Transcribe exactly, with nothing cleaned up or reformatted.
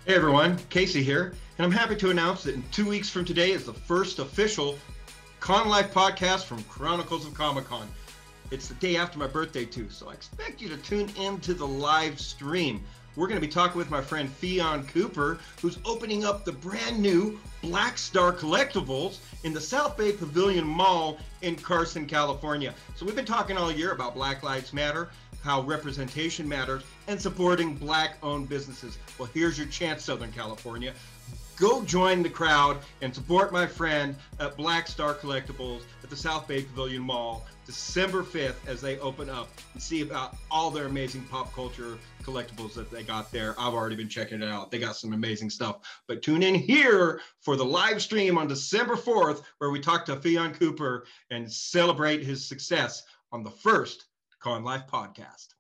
Hey everyone, Casey here, and I'm happy to announce that in two weeks from today is the first official CONLIFE podcast from Chronicles of Comic Con. It's the day after my birthday too, so I expect you to tune into the live stream. We're going to be talking with my friend Feon Cooper, who's opening up the brand new BLACK STAR Collectibles in the SouthBay Pavilion Mall in Carson, California. So we've been talking all year about Black Lives Matter, how representation matters, and supporting Black-owned businesses. Well, here's your chance, Southern California. Go join the crowd and support my friend at BLACK STAR Collectibles at the SouthBay Pavilion Mall December fifth as they open up and see about all their amazing pop culture collectibles that they got there. I've already been checking it out. They got some amazing stuff. But tune in here for the live stream on December fourth where we talk to Feon Cooper and celebrate his success on the first CONLIFE podcast.